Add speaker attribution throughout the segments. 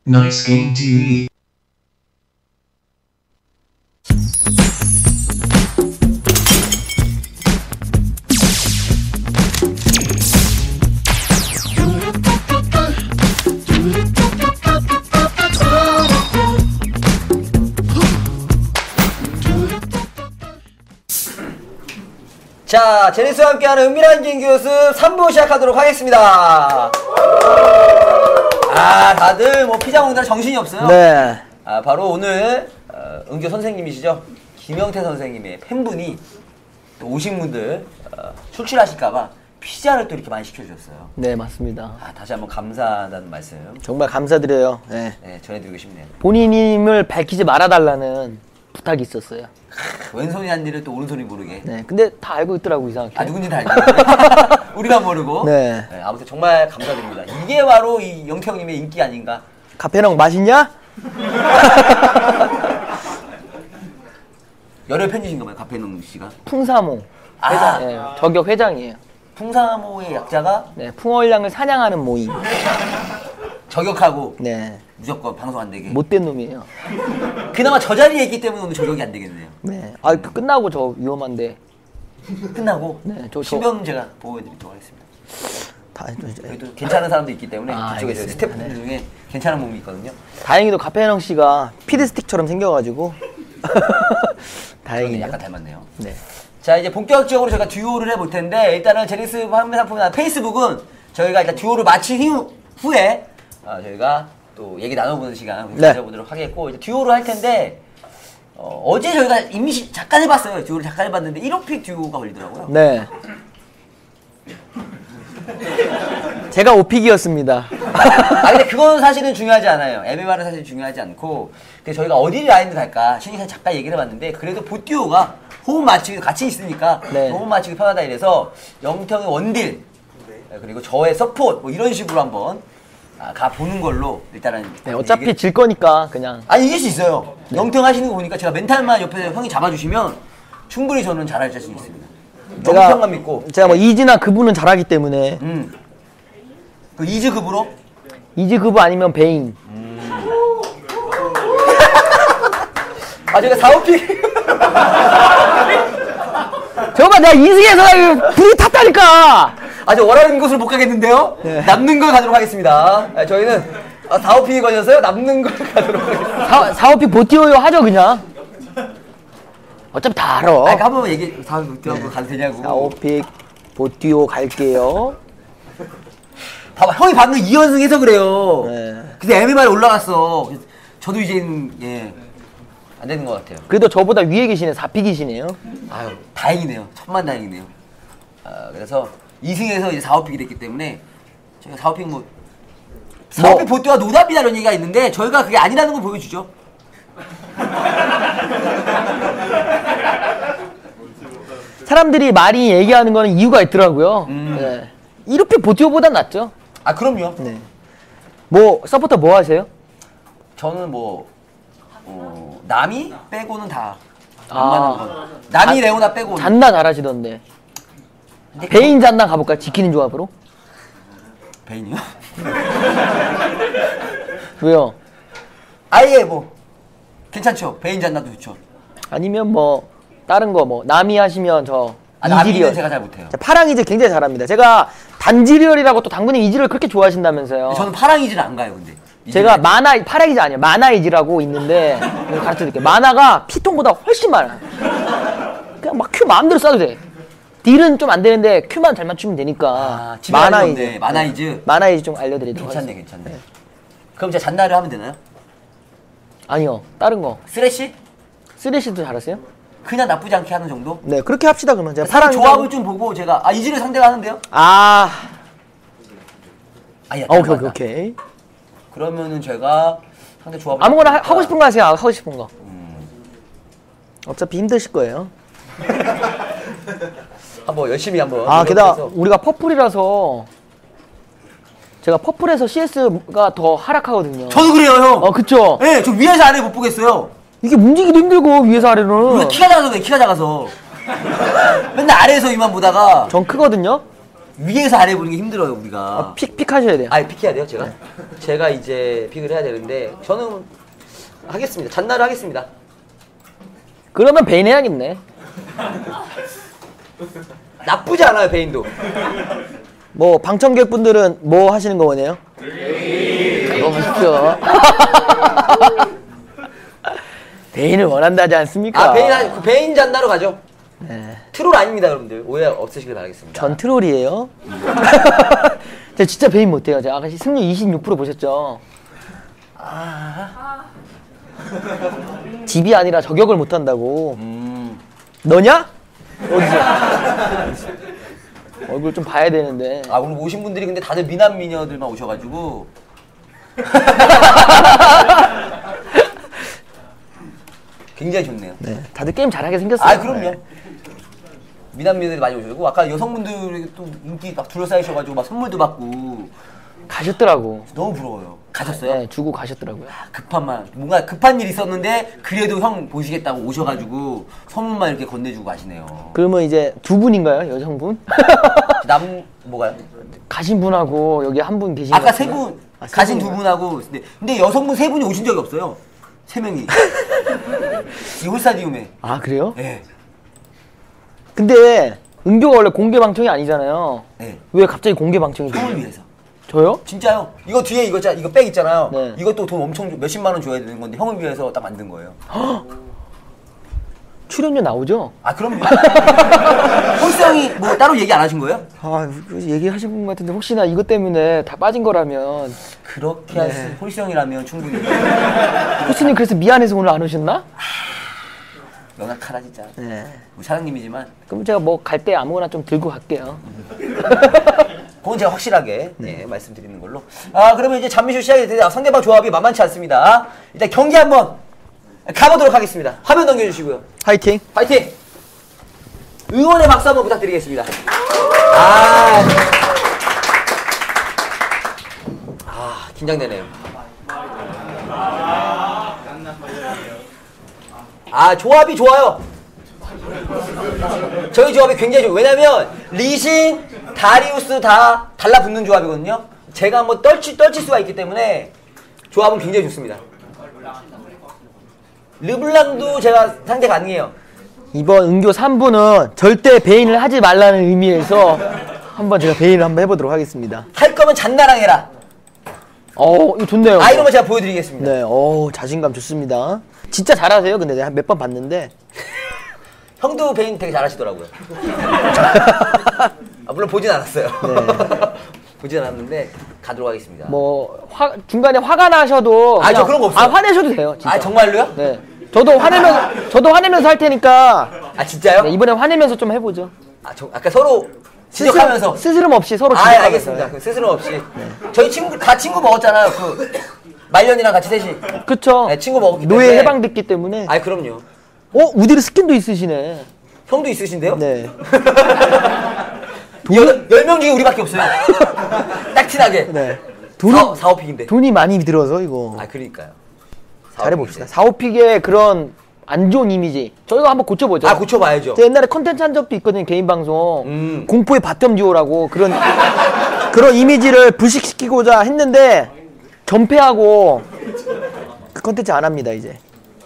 Speaker 1: Nice Game TV.
Speaker 2: 자, 제니스와 함께하는 은밀한 개인기 교습 3부 시작하도록 하겠습니다. 아, 다들 뭐 피자 먹느라 정신이 없어요.
Speaker 3: 네.
Speaker 2: 아, 바로 오늘 은교 선생님이시죠. 김영태 선생님의 팬분이 또 오신 분들 출출하실까봐 피자를 또 이렇게 많이 시켜주셨어요.
Speaker 3: 네, 맞습니다.
Speaker 2: 아, 다시 한번 감사하다는 말씀
Speaker 3: 정말 감사드려요. 네.
Speaker 2: 네, 전해드리고 싶네요.
Speaker 3: 본인임을 밝히지 말아달라는 부탁이 있었어요.
Speaker 2: 왼손이 한 일을 또 오른손이 모르게.
Speaker 3: 네, 근데 다 알고 있더라고, 이상하게.
Speaker 2: 아, 누군지 다 알죠. 우리가 모르고.
Speaker 3: 네.
Speaker 2: 네, 아무튼 정말 감사드립니다. 이게 바로 이 영태 형님의 인기 아닌가?
Speaker 3: 카페랑 맛있냐?
Speaker 2: 열혈 팬이신가 봐요, 카페농 씨가.
Speaker 3: 풍사모. 회장, 네, 저격 회장이에요.
Speaker 2: 풍사모의 약자가
Speaker 3: 네, 풍월량을 사냥하는 모임.
Speaker 2: 저격하고
Speaker 3: 네.
Speaker 2: 무조건 방송 안 되게.
Speaker 3: 못된 놈이에요.
Speaker 2: 그나마 저 자리에 있기 때문에 오늘 저격이 안 되겠네요.
Speaker 3: 네. 아, 끝나고 저 위험한데.
Speaker 2: 끝나고
Speaker 3: 네,
Speaker 2: 신병 제가 보호해드리도록 하겠습니다.
Speaker 3: 다 이제.
Speaker 2: 그래도 괜찮은 사람도 있기 때문에 그쪽에
Speaker 3: 알겠습니다.
Speaker 2: 스태프들 중에 괜찮은 몸이 있거든요.
Speaker 3: 다행히도 카페랑 씨가 피드스틱처럼 생겨가지고. 다행이네요.
Speaker 2: 약간 닮았네요.
Speaker 3: 네.
Speaker 2: 자, 이제 본격적으로 저희가 듀오를 해볼 텐데, 일단은 제니스 판매 상품이나 페이스북은 저희가 일단 듀오를 마친 후에 저희가 또 얘기 나눠보는 시간
Speaker 3: 네.
Speaker 2: 가져보도록 하겠고, 이제 듀오를 할 텐데, 어제 저희가 임시 잠깐 해봤어요. 듀오를 잠깐 해봤는데 1호픽 듀오가 걸리더라고요.
Speaker 3: 네. 제가 오픽이었습니다.
Speaker 2: 아, 근데 그건 사실은 중요하지 않아요. MMR은 사실 중요하지 않고, 근데 저희가 어디 라인을 갈까 신입생 잠깐 얘기를 해봤는데, 그래도 보듀오가 호흡 맞추기 같이 있으니까
Speaker 3: 네.
Speaker 2: 호흡 맞추기 편하다 이래서 영태형의 원딜 그리고 저의 서포트 뭐 이런 식으로 한번 가보는 걸로 일단은.
Speaker 3: 네, 어차피 질 거니까 그냥.
Speaker 2: 아니, 이길 수 있어요. 네. 영태형 하시는 거 보니까 제가 멘탈만 옆에서 형이 잡아주시면 충분히 저는 잘할 자신 있습니다. 영태형만 믿고.
Speaker 3: 제가 뭐 이즈나 그분은 잘하기 때문에.
Speaker 2: 그 이즈 급으로?
Speaker 3: 이즈 그분 아니면 베인.
Speaker 2: 아, 제가 4호픽
Speaker 3: 저봐 내가 이승에서 불이 탔다니까.
Speaker 2: 아주 원하는 곳을 못 가겠는데요.
Speaker 3: 네.
Speaker 2: 남는 걸 가도록 하겠습니다. 저희는 4호픽이 걸려서요. 남는 걸 가도록 하겠습니다.
Speaker 3: 4호픽 보티오요 하죠 그냥. 어차피 다 알아.
Speaker 2: 아니, 한번 얘기 4호픽 한번 가도 되냐고.
Speaker 3: 4호픽 보티오 갈게요.
Speaker 2: 봐봐, 형이 방금 2연승 해서 그래요.
Speaker 3: 네.
Speaker 2: 근데 MMR에 올라갔어. 저도 이제는 안 되는 것 같아요.
Speaker 3: 그래도 저보다 위에 계시네. 4픽이시네요.
Speaker 2: 아유, 다행이네요. 천만 다행이네요. 그래서 2승에서 이제 4호픽이 됐기 때문에 저희가 4호픽 4호픽 보트와 노답이다 이런 얘기가 있는데 저희가 그게 아니라는 걸 보여주죠.
Speaker 3: 사람들이 많이 얘기하는 거는 이유가 있더라고요. 네. 1호픽 보티오보단 낫죠.
Speaker 2: 아, 그럼요.
Speaker 3: 네. 뭐 서포터 뭐 하세요?
Speaker 2: 저는 남이 빼고는 다
Speaker 3: 아.
Speaker 2: 남이 레오나 빼고.
Speaker 3: 잔나 잘하시던데. 베인 잔나 가볼까요? 지키는 조합으로?
Speaker 2: 베인이요?
Speaker 3: 왜요?
Speaker 2: 아예 괜찮죠. 베인 잔나도 좋죠.
Speaker 3: 아니면 뭐 다른 거 뭐 남이 하시면 저
Speaker 2: 남이는
Speaker 3: 이즈리얼.
Speaker 2: 제가 잘 못해요.
Speaker 3: 파랑 이즈 굉장히 잘합니다. 제가 단지리얼이라고 또 당근님 이즈를 그렇게 좋아하신다면서요.
Speaker 2: 저는 파랑 이즈를 안 가요, 근데.
Speaker 3: 제가 파랑 이즈 아니에요. 마나 이즈라고 있는데 가르쳐 드릴게요. 마나가 피통보다 훨씬 많아요. 그냥 막 큐 마음대로 쏴도 돼. 딜은 좀 안 되는데 큐만 잘 맞추면 되니까.
Speaker 2: 마나 이즈. 마나 이즈.
Speaker 3: 마나 이즈 좀 알려드리도록
Speaker 2: 괜찮네,
Speaker 3: 하겠습니다.
Speaker 2: 괜찮네. 그럼 제가 잔나를 하면 되나요?
Speaker 3: 아니요. 다른 거.
Speaker 2: 쓰레쉬?
Speaker 3: 쓰레쉬도 잘하세요?
Speaker 2: 그냥 나쁘지 않게 하는 정도?
Speaker 3: 네. 그렇게 합시다 그러면. 제가
Speaker 2: 파랑 조합을 좀 보고 제가 이즈를 상대가 하는데요?
Speaker 3: 아.
Speaker 2: 야,
Speaker 3: 오케이.
Speaker 2: 그러면은 제가 상대 조합을
Speaker 3: 아무거나 하고 싶은 거 하세요. 하고 싶은 거. 어차피 힘드실 거예요.
Speaker 2: 한번 열심히 한번.
Speaker 3: 게다가 우리가 퍼플이라서 제가 퍼플에서 CS가 더 하락하거든요.
Speaker 2: 저도 그래요, 형.
Speaker 3: 그쵸.
Speaker 2: 네, 저 위에서 아래 못 보겠어요.
Speaker 3: 이게 움직이기도 힘들고 위에서 아래는.
Speaker 2: 우리가 키가 작아서 그래, 키가 작아서. 맨날 아래에서 위만 보다가
Speaker 3: 전 크거든요.
Speaker 2: 위에서 아래 보는 게 힘들어요, 우리가.
Speaker 3: 픽 하셔야 돼요.
Speaker 2: 픽해야 돼요, 제가? 제가 이제 픽을 해야 되는데 저는 하겠습니다. 잔나를 하겠습니다.
Speaker 3: 그러면 베인 해야겠네.
Speaker 2: 나쁘지 않아요, 베인도.
Speaker 3: 뭐 방청객 분들은 뭐 하시는 거 원해요? 그거 보십시오. 베인을 원한다지 않습니까?
Speaker 2: 베인 잔나로 가죠.
Speaker 3: 네.
Speaker 2: 트롤 아닙니다, 여러분들. 오해 없으시길 바라겠습니다.
Speaker 3: 전 트롤이에요. 제가 진짜 베인 못해요. 제가 아까 승률 26% 보셨죠? 집이 아니라 저격을 못한다고. 너냐? 어디서? 얼굴 좀 봐야 되는데.
Speaker 2: 아, 오늘 오신 분들이 근데 다들 미남 미녀들만 오셔가지고. 굉장히 좋네요.
Speaker 3: 네, 다들 게임 잘하게 생겼어요.
Speaker 2: 아, 그럼요.
Speaker 3: 네.
Speaker 2: 미남 미녀들이 많이 오셔가지고 아까 여성분들이 또 인기 막 둘러싸이셔가지고 막 선물도 받고
Speaker 3: 가셨더라고.
Speaker 2: 너무 부러워요. 가셨어요?
Speaker 3: 네, 주고 가셨더라고요.
Speaker 2: 뭔가 급한 일이 있었는데 그래도 형 보시겠다고 오셔가지고 선물만 이렇게 건네주고 가시네요.
Speaker 3: 그러면 이제 두 분인가요, 여성분?
Speaker 2: 뭐가요?
Speaker 3: 가신 분하고 여기 한 분 계신 것
Speaker 2: 아까 세
Speaker 3: 같은데?
Speaker 2: 분,
Speaker 3: 아, 세
Speaker 2: 가신 두
Speaker 3: 분인가요?
Speaker 2: 분하고 근데 여성분 세 분이 오신 적이 없어요. 세 명이. 이 홀사디움에.
Speaker 3: 아, 그래요?
Speaker 2: 네.
Speaker 3: 근데 은교가 원래 공개 방청이 아니잖아요.
Speaker 2: 네.
Speaker 3: 왜 갑자기 공개 방청이 돼요?
Speaker 2: 형을 위해서.
Speaker 3: 저요?
Speaker 2: 진짜요? 이거 뒤에 이거 백 있잖아요.
Speaker 3: 네.
Speaker 2: 이것도 돈 엄청 몇십만 원 줘야 되는 건데 형을 위해서 딱 만든 거예요.
Speaker 3: 출연료 나오죠?
Speaker 2: 아, 그럼요. 홀성이 뭐 따로 얘기 안 하신 거예요?
Speaker 3: 아, 얘기하신 분 같은데 혹시나 이것 때문에 다 빠진 거라면.
Speaker 2: 그렇게 할 홀성이라면 충분히.
Speaker 3: 호스님 그래서 미안해서 오늘 안 오셨나?
Speaker 2: 연약하다 진짜.
Speaker 3: 네.
Speaker 2: 뭐 사장님이지만
Speaker 3: 그럼 제가 뭐 갈 때 아무거나 좀 들고 갈게요.
Speaker 2: 그건 제가 확실하게 말씀드리는 걸로. 아, 그러면 이제 잠시 후 시작이 되는데 상대방 조합이 만만치 않습니다. 일단 경기 한번 가보도록 하겠습니다. 화면 넘겨주시고요.
Speaker 3: 화이팅!
Speaker 2: 파이팅! 응원의 박수 한번 부탁드리겠습니다. 긴장되네요. 조합이 좋아요. 저희 조합이 굉장히 좋아요. 왜냐면 리신, 다리우스 다 달라붙는 조합이거든요. 제가 한번 떨칠 수가 있기 때문에 조합은 굉장히 좋습니다. 르블랑도 제가 상대 가능해요.
Speaker 3: 이번 은교 3부는 절대 베인을 하지 말라는 의미에서 한번 제가 베인을 한번 해보도록 하겠습니다.
Speaker 2: 할 거면 잔나랑 해라.
Speaker 3: 이거 좋네요.
Speaker 2: 이런 거 제가 보여드리겠습니다.
Speaker 3: 네, 자신감 좋습니다. 진짜 잘하세요. 근데 내가 몇 번 봤는데.
Speaker 2: 형도 베인 되게 잘하시더라고요. 물론 보진 않았어요.
Speaker 3: 네.
Speaker 2: 보진 않았는데 가도록 하겠습니다.
Speaker 3: 뭐 중간에 화가 나셔도
Speaker 2: 저 그런 거 없어요.
Speaker 3: 화내셔도 돼요. 진짜.
Speaker 2: 정말로요?
Speaker 3: 네. 저도 화내면서 할 테니까.
Speaker 2: 진짜요?
Speaker 3: 네, 이번에 화내면서 좀 해보죠.
Speaker 2: 아까 서로 지적하면서
Speaker 3: 스스럼 없이 서로 지적하면서.
Speaker 2: 알겠습니다. 스스럼 없이. 네. 저희 친구 먹었잖아요. 그 말년이랑 같이 셋이.
Speaker 3: 그쵸.
Speaker 2: 네, 친구 먹었기 때문에.
Speaker 3: 노예 해방됐기 때문에.
Speaker 2: 그럼요.
Speaker 3: 우디르 스킨도 있으시네.
Speaker 2: 형도 있으신데요?
Speaker 3: 네.
Speaker 2: 10명 중에 우리밖에 없어요. 딱 티나게.
Speaker 3: 네.
Speaker 2: 4-5픽인데.
Speaker 3: 돈이 많이 들어서 이거.
Speaker 2: 그러니까요.
Speaker 3: 잘해봅시다. 4-5픽의 그런 안 좋은 이미지 저희가 한번 고쳐보죠.
Speaker 2: 고쳐봐야죠.
Speaker 3: 제가 옛날에 컨텐츠 한 적도 있거든요. 개인 방송. 공포의 바텀 듀오라고 그런 이미지를 불식시키고자 했는데 전패하고 그 컨텐츠 안 합니다 이제.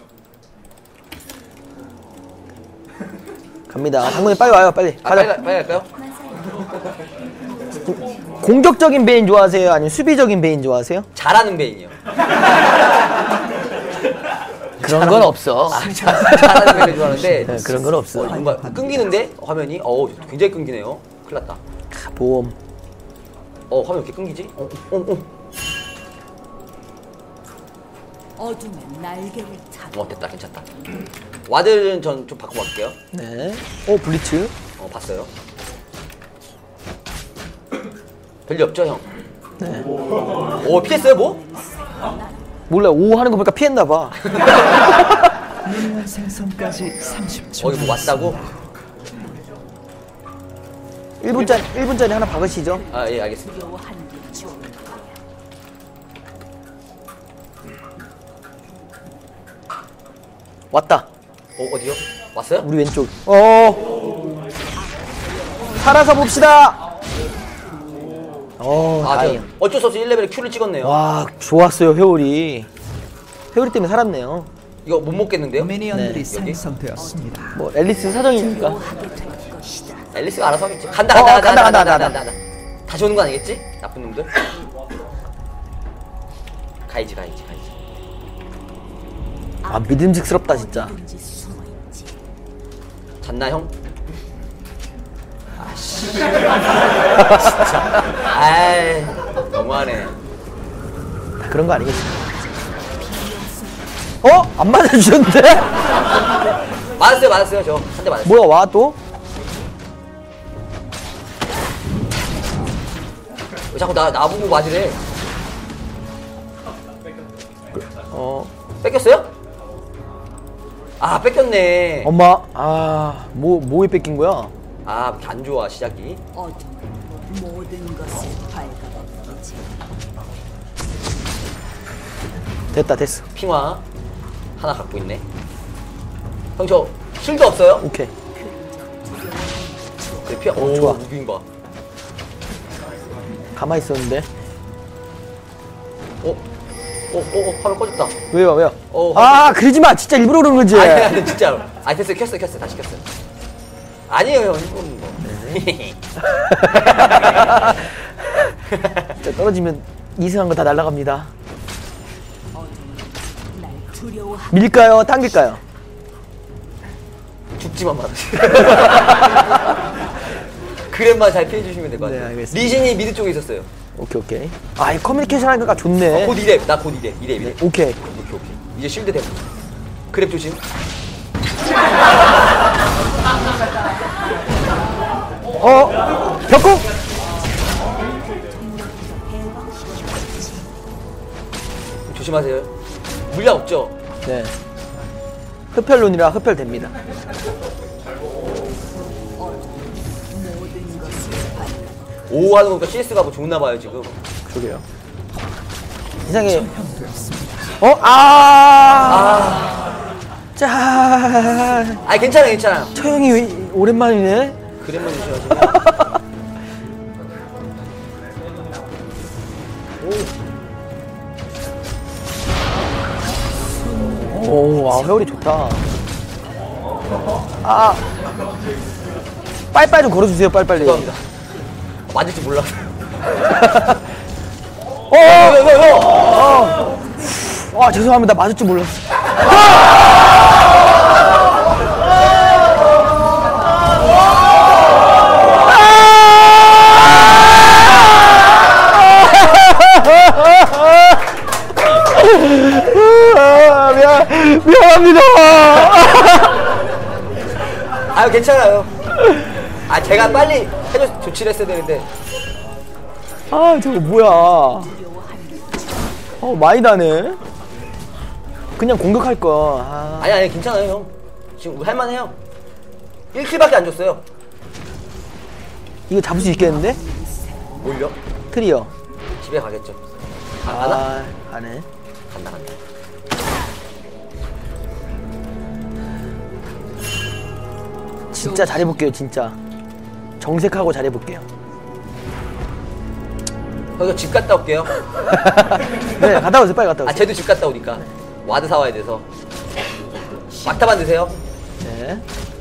Speaker 3: 갑니다. 장군님 빨리 와요. 빨리. 가자.
Speaker 2: 빨리 갈까요?
Speaker 3: 공격적인 베인 좋아하세요? 아니면 수비적인 베인 좋아하세요?
Speaker 2: 잘하는 베인이요.
Speaker 3: 그런 건 없어.
Speaker 2: 잘하는 베인 좋아하는데
Speaker 3: 네, 그런 건 없어.
Speaker 2: 뭔가 끊기는데 화면이 굉장히 끊기네요. 큰일 났다.
Speaker 3: 보험.
Speaker 2: 화면 왜 이렇게 끊기지?
Speaker 1: 어둠의 날개를 타.
Speaker 2: 됐다. 괜찮다. 와드는 전 좀 바꾸고 갈게요.
Speaker 3: 네. 블리츠.
Speaker 2: 봤어요. 별일 없죠, 형?
Speaker 3: 네.
Speaker 2: 피했어요, 뭐?
Speaker 3: 몰라. 하는 거 보니까 피했나봐.
Speaker 4: 생성까지 30초.
Speaker 2: 이거 뭐 왔다고?
Speaker 3: 1분짜리 하나 박으시죠.
Speaker 2: 예, 알겠습니다.
Speaker 1: 묘한 게 좋을 거야.
Speaker 3: 왔다.
Speaker 2: 어디요? 왔어요?
Speaker 3: 우리 왼쪽. 살아서 봅시다.
Speaker 2: 아,
Speaker 3: 다행이야.
Speaker 2: 어쩔 수 없이 1레벨에 Q를 찍었네요.
Speaker 3: 와, 좋았어요, 회오리. 회오리 때문에 살았네요.
Speaker 2: 이거 못 먹겠는데요?
Speaker 4: 미니언들이
Speaker 3: 네.
Speaker 4: 생성되었습니다.
Speaker 3: 뭐, 앨리스 사정이니까.
Speaker 1: 두려워하게 될 것이다.
Speaker 2: 앨리스가 알아서 하겠지. 간다.
Speaker 3: 간다.
Speaker 2: 다시 오는 거 아니겠지? 나쁜 놈들. 가야지.
Speaker 3: 아, 믿음직스럽다, 진짜.
Speaker 1: 어디든지 숨어있지.
Speaker 2: 잤나 형? 아씨. 진짜. 아이 너무하네.
Speaker 3: 다 그런 거 아니겠습니까? 안 맞아주셨는데?
Speaker 2: 맞았어요. 저 한 대 맞았어요.
Speaker 3: 뭐야, 와, 또?
Speaker 2: 왜 자꾸 나보고 맞으래? 뺏겼어요? 아 뺏겼네.
Speaker 3: 엄마, 뭐에 뺏긴 거야?
Speaker 2: 아 그렇게 안 좋아 시작이.
Speaker 1: 어둠은 모든 것을 밝아버리지.
Speaker 3: 됐어.
Speaker 2: 핑화 하나 갖고 있네. 형 저 실드 없어요?
Speaker 3: 오케이.
Speaker 2: 그래 피하. 오
Speaker 3: 좋아.
Speaker 2: 무빙 봐.
Speaker 3: 가만히 있었는데.
Speaker 2: 화면 꺼졌다.
Speaker 3: 왜요? 그러지 마. 진짜 일부러 그러는 거지.
Speaker 2: 아니 진짜로. 아 됐어요. 켰어요. 다시 켰어요. 아니에요 형 이건 뭐.
Speaker 3: 진짜 떨어지면 이승한 거 다 날아갑니다.
Speaker 1: 날 두려워하게
Speaker 3: 밀까요? 당길까요?
Speaker 2: 죽지만 마라. 그랩만 잘 피해주시면 될 것 같아요.
Speaker 3: 네, 알겠습니다.
Speaker 2: 리신이 미드 쪽에 있었어요.
Speaker 3: 오케이. 아, 이 커뮤니케이션 하니까 좋네.
Speaker 2: 곧 2렙. 나 곧 2렙.
Speaker 3: 오케이.
Speaker 2: 이제 실드 되고. 그랩 조심.
Speaker 3: 벽국!
Speaker 2: 조심하세요. 물량 없죠?
Speaker 3: 네. 흡혈론이라 흡혈됩니다.
Speaker 1: 모든 것을 밝아버리지.
Speaker 2: 오 하는 거니까 CS가 뭐 좋나 봐요 지금.
Speaker 3: 그러게요. 이상해.
Speaker 4: 형되었습니다.
Speaker 3: 자,
Speaker 2: 아니 괜찮아요.
Speaker 3: 처형이 왜 오랜만이네?
Speaker 2: 그랩만 조심하세요.
Speaker 3: 오, 회오리 좋다. 빨리빨리 좀 걸어주세요, 빨리빨리.
Speaker 2: 죄송합니다. 맞을 줄 몰랐어요.
Speaker 3: 죄송합니다. 맞을 줄 몰랐어. 미안합니다.
Speaker 2: 아유 괜찮아요. 아 제가 빨리 조치를 했어야 되는데.
Speaker 3: 저거 뭐야. 많이 나네. 그냥 공격할 거.
Speaker 2: 아니 괜찮아요 형. 지금 할만해요. 1킬밖에 안 줬어요.
Speaker 3: 이거 잡을 수 있겠는데?
Speaker 2: 뭘요?
Speaker 3: 트리어.
Speaker 2: 집에 가겠죠. 가나?
Speaker 3: 안 해.
Speaker 2: 간다.
Speaker 3: 진짜 잘해볼게요, 진짜. 정색하고 잘해볼게요.
Speaker 2: 이거 집 갔다 올게요.
Speaker 3: 네, 갔다 오세요, 빨리 갔다 오세요.
Speaker 2: 쟤도 집 갔다 오니까 와드 사와야 돼서. 막타만 드세요.
Speaker 3: 네.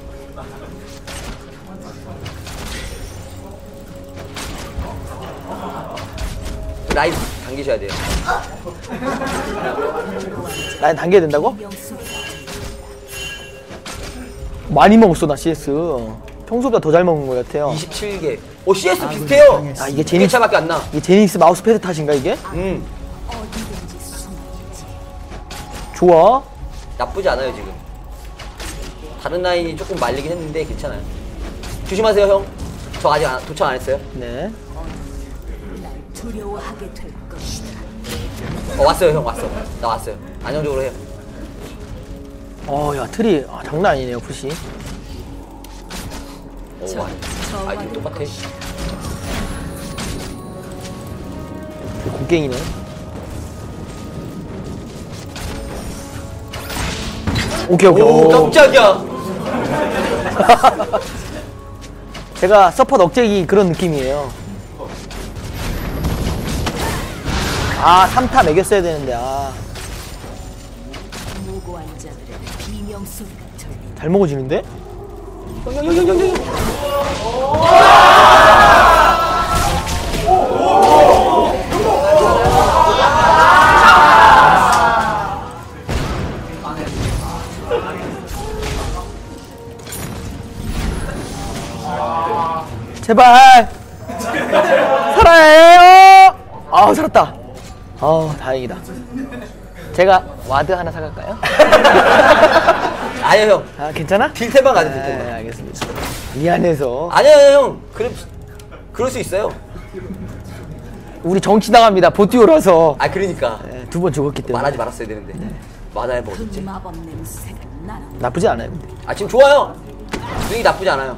Speaker 2: 라인 당기셔야 돼요.
Speaker 3: 라인 당겨야 된다고?
Speaker 1: 명수
Speaker 3: 많이 먹었어, 나 CS. 평소보다 더 잘 먹은 것 같아요.
Speaker 2: 27개. 오 CS 비슷해요.
Speaker 3: 이게
Speaker 2: 두 개 차밖에 안 나.
Speaker 3: 이게 제니스 마우스 패드 탓인가, 이게?
Speaker 1: 어디든지 숨어있지.
Speaker 3: 좋아.
Speaker 2: 나쁘지 않아요 지금. 다른 라인이 조금 말리긴 했는데 괜찮아요. 조심하세요 형. 저 아직 도착 안 했어요.
Speaker 3: 네.
Speaker 1: 날 두려워하게 될 것이다.
Speaker 2: 왔어요 형 왔어. 나 왔어요. 안정적으로 해요.
Speaker 3: 야, 트리. 장난 아니네요, 푸시.
Speaker 2: 오, 아이템 똑같아.
Speaker 3: 곡괭이네. 오케이.
Speaker 2: 오, 깜짝이야.
Speaker 3: 제가 서폿 억제기 그런 느낌이에요. 아 3타 매겼어야 되는데. 아
Speaker 1: 무고한 자들의 비명 소리가 들린다.
Speaker 3: 잘 먹어지는데? 제발 살아요. 아 살았다. 아 다행이다. 제가 와드 하나 사갈까요?
Speaker 2: 아니요 형.
Speaker 3: 아 괜찮아?
Speaker 2: 딜템만 가자
Speaker 3: 네,
Speaker 2: 딜템만.
Speaker 3: 알겠습니다. 미안해서
Speaker 2: 아니요 형. 그럴 수 있어요.
Speaker 3: 우리 정치 당합니다. 보티오라서
Speaker 2: 아 그러니까
Speaker 3: 두 번 죽었기 때문에
Speaker 2: 말하지 말았어야 되는데. 맞아야
Speaker 1: 그
Speaker 2: 먹었지.
Speaker 1: 마법 냄새가 나는
Speaker 3: 나쁘지 않아요. 근데.
Speaker 2: 아 지금 좋아요. 분위기 나쁘지 않아요.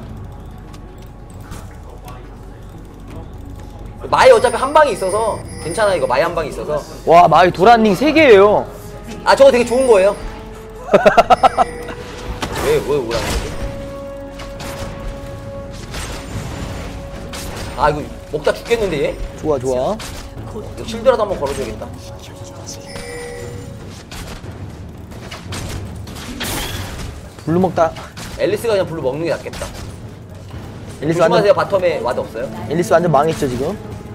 Speaker 2: 마이 어차피 한 방이 있어서 괜찮아. 이거 마이 한 방이 있어서.
Speaker 3: 와 마이 도란닝 3개예요.
Speaker 2: 아 저거 되게 좋은 거예요. 왜 오라는 거지? 아 이거 먹다 죽겠는데 얘?
Speaker 3: 좋아 좋아.
Speaker 2: 이거 실드라도 한번 걸어줘야겠다.
Speaker 3: 블루 먹다.
Speaker 2: 앨리스가 그냥 블루 먹는 게 낫겠다.
Speaker 3: 앨리스
Speaker 2: 조심하세요.
Speaker 3: 완전
Speaker 2: 바텀에 와드 없어요?
Speaker 3: 앨리스 완전 망했죠 지금.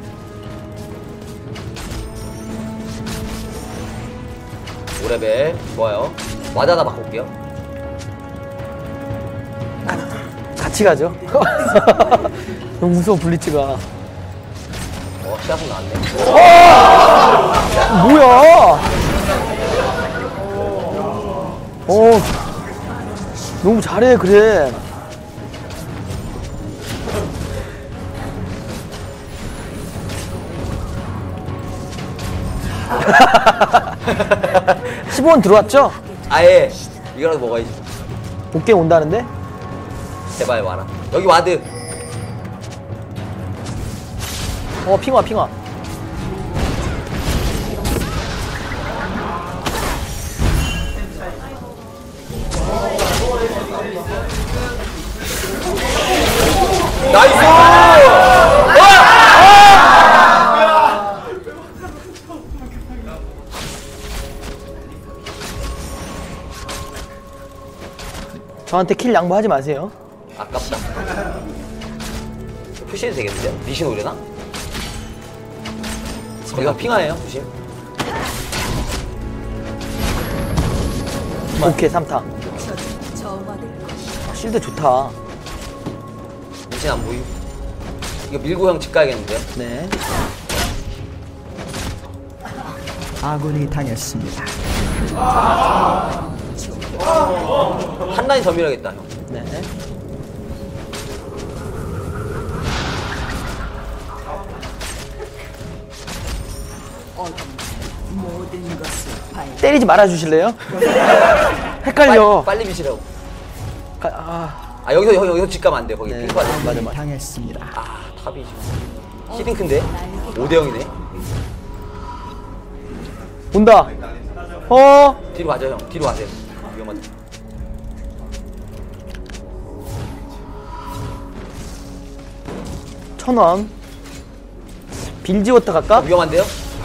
Speaker 2: 오레벨 좋아요. 와드 하나 바꿀게요.
Speaker 3: 같이 가죠. 너무 무서워 블리츠가.
Speaker 2: 시야풍 나왔네.
Speaker 3: 뭐야? 너무 잘해 그래. (10원) 들어왔죠?
Speaker 2: 아예 이거라도 먹어야지.
Speaker 3: 복게 온다는데?
Speaker 2: 제발 와라. 여기 와드.
Speaker 3: 핑화 핑화.
Speaker 2: 나이스!
Speaker 3: 저한테 킬 양보하지 마세요.
Speaker 2: 아깝다. 표시해도 되겠는데요? 미신 오려나? 거기가 핑하네요, 조심.
Speaker 3: 오케이 3타.
Speaker 1: 정화될 것이다.
Speaker 3: 실드 좋다.
Speaker 2: 미신 안 보임. 이거 밀고 형 집 가야겠는데요?
Speaker 3: 네.
Speaker 4: 아군이 당했습니다.
Speaker 2: 한 라인 더 밀어야겠다, 형.
Speaker 3: 네.
Speaker 1: 모든 것을 발
Speaker 3: 때리지 말아 주실래요? 헷갈려.
Speaker 2: 빨리 미시라고.
Speaker 3: 아,
Speaker 2: 아, 여기서 집 가면 안 돼. 거기
Speaker 3: 네.
Speaker 2: 핑크 맞아.
Speaker 3: 맞아.
Speaker 4: 당했습니다.
Speaker 2: 아, 탑이 지금. 히딩크인데? 5대0이네.
Speaker 3: 온다.
Speaker 2: 뒤로 가죠, 형. 뒤로 가세요. 위험하다.
Speaker 3: (1000원) 빌지워터 갈까?
Speaker 2: 위험한데요?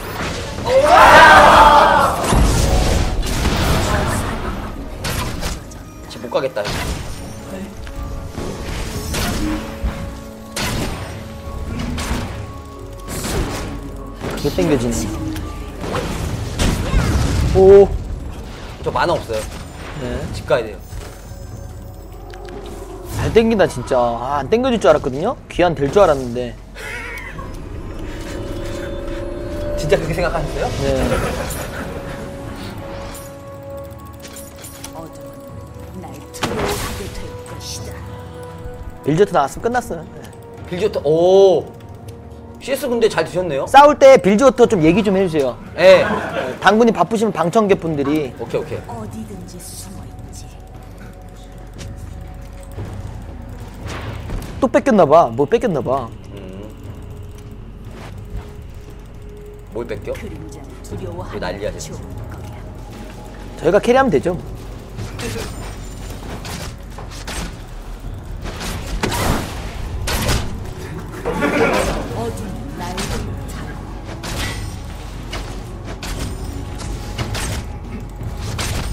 Speaker 2: 집 못 가겠다, 형.
Speaker 3: 그게 땡겨지네. 오.
Speaker 2: 저 만화 없어요.
Speaker 3: 네.
Speaker 2: 집 가야 돼요.
Speaker 3: 잘 땡긴다 진짜. 아, 안 땡겨질 줄 알았거든요. 귀환 될 줄 알았는데.
Speaker 2: 진짜 그렇게 생각하셨어요?
Speaker 3: 네.
Speaker 1: 어둠은 날 두려워하게 될 것이다.
Speaker 3: 빌지워터 나왔으면 끝났어요. 네.
Speaker 2: 빌지오터, 오. CS 근데 잘 드셨네요?
Speaker 3: 싸울 때 빌지워터 좀 얘기 좀 해주세요.
Speaker 2: 예.
Speaker 3: 당분이 바쁘시면 방청객 분들이.
Speaker 2: 오케이.
Speaker 1: 어디든지 숨어있지.
Speaker 3: 또 뺏겼나봐. 뭐 뺏겼나봐.
Speaker 2: 뭘 뺏겨?
Speaker 1: 그림자를
Speaker 2: 왜
Speaker 1: 두려워하는
Speaker 2: 난리야,
Speaker 1: 게
Speaker 2: 진짜.
Speaker 1: 좋을 거야.
Speaker 3: 저희가 캐리하면 되죠.
Speaker 1: 어둠은 날 타고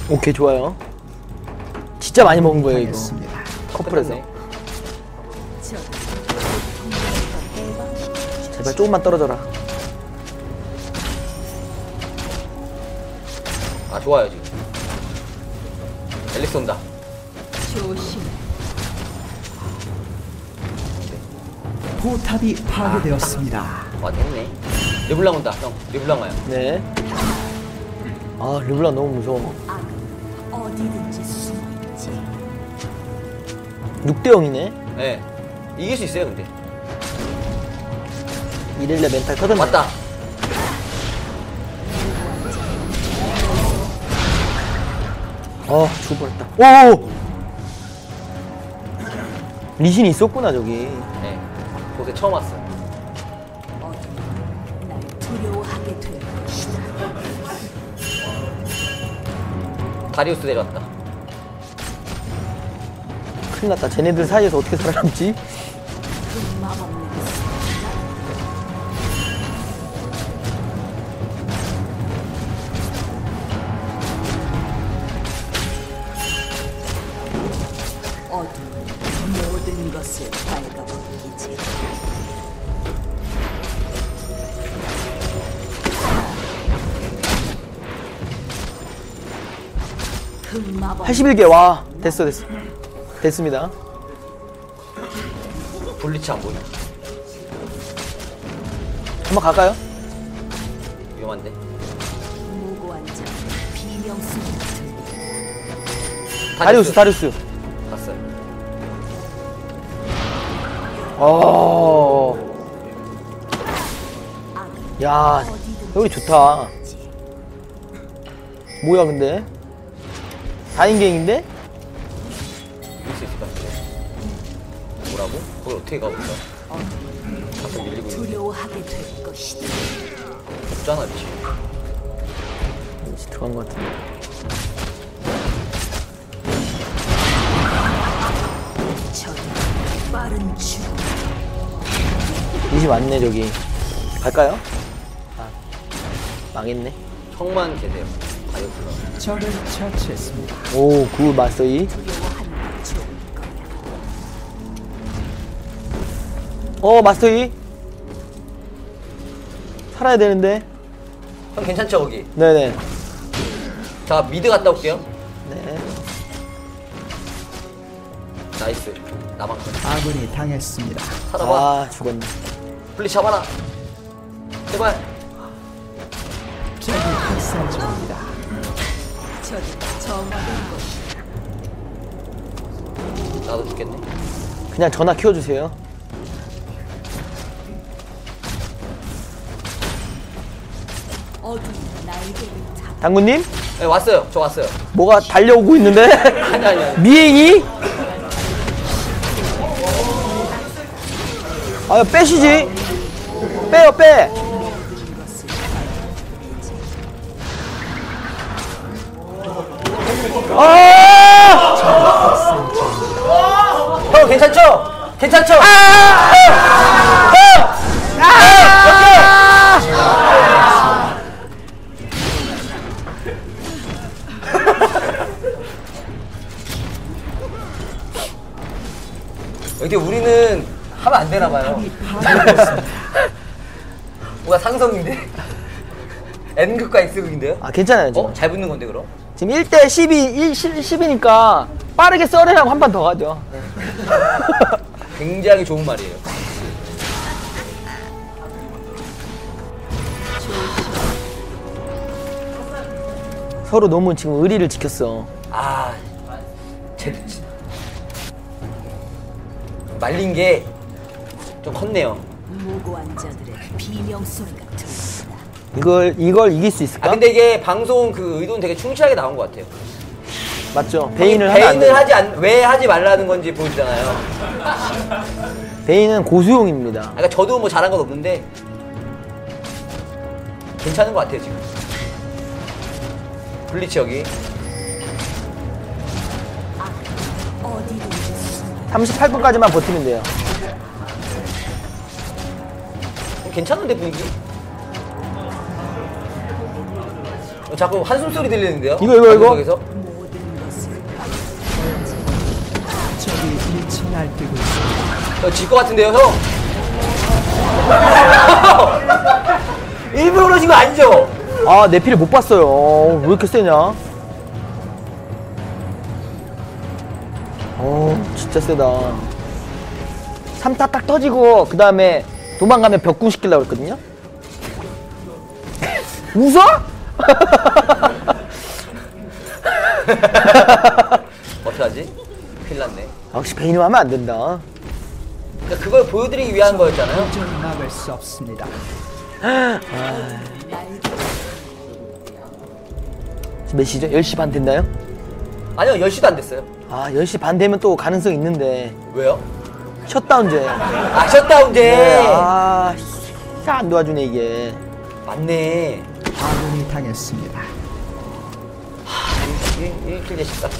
Speaker 3: 오케이, 좋아요. 진짜 많이 먹은 거예요, 이거.
Speaker 4: 당했습니다.
Speaker 3: 커플에서.
Speaker 2: 네.
Speaker 1: 저기
Speaker 3: 제발 조금만 떨어져라.
Speaker 2: 아 좋아요 지금. 앨리스 온다.
Speaker 1: 조심해.
Speaker 4: 포탑이 파괴되었습니다.
Speaker 2: 와 됐네. 르블랑 온다. 형 르블랑 와요.
Speaker 3: 네. 아, 르블랑 너무 무서워.
Speaker 1: 악은 어디든지 숨어있지.
Speaker 3: 6대 0이네.
Speaker 2: 네. 이길 수 있어요 근데.
Speaker 3: 이렐레 멘탈 터졌네.
Speaker 2: 왔다.
Speaker 3: 죽을 뻔했다. 오! 리신이 있었구나, 저기.
Speaker 2: 네. 곳에 처음 왔어요.
Speaker 1: 어둠은 날 두려워하게 될 것이다.
Speaker 2: 다리우스 내려왔다.
Speaker 3: 큰일 났다. 쟤네들 사이에서 어떻게 살아남지?
Speaker 1: 그 마법는 어둠 모든 것을 밝아버리지. 흑마법
Speaker 3: 81개, 와. 됐어. 됐습니다.
Speaker 2: 블리츠 안 보여.
Speaker 3: 한번 갈까요?
Speaker 2: 위험한데.
Speaker 1: 무고한 자 비명소리 들린다.
Speaker 3: 다리우스.
Speaker 2: 갔어요.
Speaker 1: 악은
Speaker 3: 야,
Speaker 1: 어디든지
Speaker 3: 여기 좋다.
Speaker 1: 숨어있지.
Speaker 3: 뭐야, 근데? 4인갱인데?
Speaker 2: 이길 수 있을 것 같은데. 뭐라고? 거기 어떻게 가볼까? 가끔 밀리고 있는데.
Speaker 1: 두려워하게 될 것이다.
Speaker 2: 없잖아 미친.
Speaker 3: 역시 들어간 것 같은데.
Speaker 1: 저기 빠른 줄
Speaker 3: 리시 왔네, 저기. 갈까요? 아, 망했네.
Speaker 2: 형만 계세요. 다이어트가.
Speaker 4: 적을 처치했습니다.
Speaker 3: 오, 굿, 마스터이.
Speaker 1: 두려워하는 게 좋을 거야.
Speaker 3: 마스터이. 살아야 되는데.
Speaker 2: 형 괜찮죠 거기?
Speaker 3: 네네.
Speaker 2: 자 미드 갔다 올게요.
Speaker 3: 네.
Speaker 2: 나이스. 나만큼.
Speaker 4: 아군이 당했습니다.
Speaker 2: 살아봐.
Speaker 3: 아, 죽었네.
Speaker 2: 블리 잡아라. 제발.
Speaker 4: 적이 학살 중입니다.
Speaker 1: 저기 정화된 것이다.
Speaker 2: 나도 죽겠네.
Speaker 3: 그냥 전화 키워주세요.
Speaker 1: 어둠이 날개를 타.
Speaker 3: 당구님?
Speaker 2: 네 왔어요. 저 왔어요.
Speaker 3: 뭐가 달려오고 있는데?
Speaker 2: 아니.
Speaker 3: 미행이? 아, 빼시지. 빼요, 빼.
Speaker 2: 형 괜찮죠? 괜찮죠? 이게 우리는 하면 안 되나 봐요. 뭐가 상성인데? N극과 X극인데요?
Speaker 3: 아, 괜찮아요, 지금.
Speaker 2: 잘 붙는 건데 그럼?
Speaker 3: 지금 1대 12, 10이니까 빠르게 썰으라고 한 판 더 가죠.
Speaker 2: 굉장히 좋은 말이에요.
Speaker 3: 서로 너무 지금 의리를 지켰어.
Speaker 2: 아, 말린 게 좀 컸네요.
Speaker 1: 무고한 자들의 비명 소리가 들린다.
Speaker 3: 이걸 이길 수 있을까?
Speaker 2: 아 근데 이게 방송 그 의도는 되게 충실하게 나온 것 같아요.
Speaker 3: 맞죠? 베인을 하면 안
Speaker 2: 베인을
Speaker 3: 돼.
Speaker 2: 왜 하지 말라는 건지 보여주잖아요.
Speaker 3: 베인은 고수용입니다.
Speaker 2: 그러니까 저도 뭐 잘한 건 없는데 괜찮은 것 같아요 지금. 블리치 여기.
Speaker 1: 어디든지 숨어.
Speaker 3: 38분까지만 버티면 돼요.
Speaker 2: 괜찮은데 분위기? 자꾸 한숨 소리 들리는데요?
Speaker 3: 이거.
Speaker 2: 방송에서?
Speaker 1: 모든 것을
Speaker 4: 적이 미쳐 날뛰고 있습니다.
Speaker 2: 질 것 같은데요, 형? 일부러 그러신 거 아니죠?
Speaker 3: 아, 내 피를 못 봤어요. 왜 이렇게 세냐? 진짜 세다. 3타 딱 터지고 그 다음에 도망가면 벽궁 시키려고 했거든요. 웃어?
Speaker 2: 어떡하지? 큰일 났네.
Speaker 3: 역시 베인을 하면 안 된다.
Speaker 2: 그러니까 그걸 보여드리기 위한 거였잖아요.
Speaker 4: 도저히 막을 수 없습니다.
Speaker 3: 지금 몇 시죠? 10시 반 됐나요?
Speaker 2: 아니요, 10시도 안 됐어요.
Speaker 3: 아, 10시 반 되면 또 가능성 있는데.
Speaker 2: 왜요?
Speaker 3: 셧다운제.
Speaker 2: 아, 셧다운제!
Speaker 3: 네, 아, 안 도와주네, 이게.
Speaker 2: 맞네.
Speaker 4: 아군이 당했습니다.
Speaker 2: 이렇게 되실까?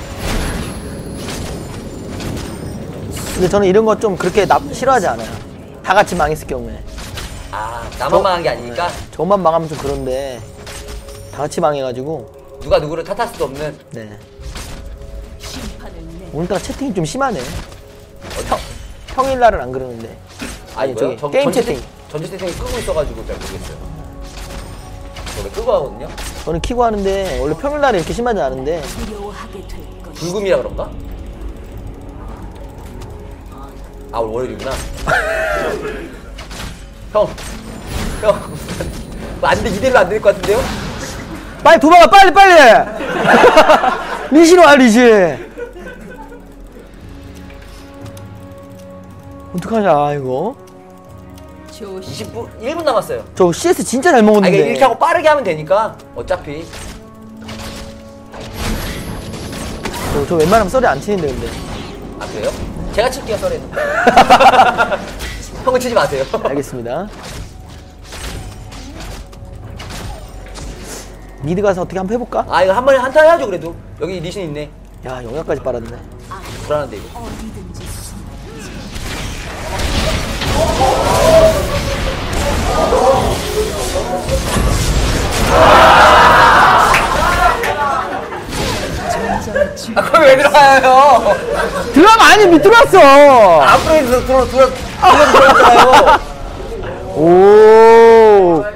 Speaker 3: 근데 저는 이런 거 좀 그렇게 싫어하지 않아요. 다 같이 망했을 경우에.
Speaker 2: 아, 나만 망한 게 아니니까?
Speaker 3: 저만 망하면 좀 그런데 다 같이 망해가지고.
Speaker 2: 누가 누구를 탓할 수도 없는.
Speaker 3: 네.
Speaker 1: 심판을 내.
Speaker 3: 오늘따라 채팅이 좀 심하네. 평일날은 안 그러는데. 아니, 저기 게임 채팅.
Speaker 2: 전체 채팅이 끄고 있어가지고 잘 모르겠어요. 원래 끄고 하거든요?
Speaker 3: 저는 키고 하는데 원래 평일날은 이렇게 심하지 않은데.
Speaker 1: 두려워하게 될 것이다.
Speaker 2: 불금이라 그런가? 아, 오늘 월요일이구나. 형. 안 돼, 이대로 안 될 것 같은데요?
Speaker 3: 빨리 도망가, 빨리! 리신 와, 리신! 어떡하냐, 이거?
Speaker 1: 조심.
Speaker 2: 20분, 1분 남았어요.
Speaker 3: 저 CS 진짜 잘
Speaker 2: 아,
Speaker 3: 먹었는데.
Speaker 2: 이게 이렇게 하고 빠르게 하면 되니까, 어차피.
Speaker 3: 저 웬만하면 썰이 안 치는데, 근데.
Speaker 2: 아, 그래요? 제가 칠게요, 썰에. 형은 치지 마세요.
Speaker 3: 알겠습니다. 미드 가서 어떻게 한번 해볼까?
Speaker 2: 아, 이거 한 번에 한타 해야죠, 그래도. 여기 리신 있네.
Speaker 3: 야, 영역까지 빨았네.
Speaker 2: 불안한데, 이거.
Speaker 1: 어디든지 숨.
Speaker 2: 아, 그걸 왜 들어가요?
Speaker 3: 들어가면 아니, 밑 들어왔어!
Speaker 2: 앞으로 해서 들어갔잖아요.
Speaker 3: 오.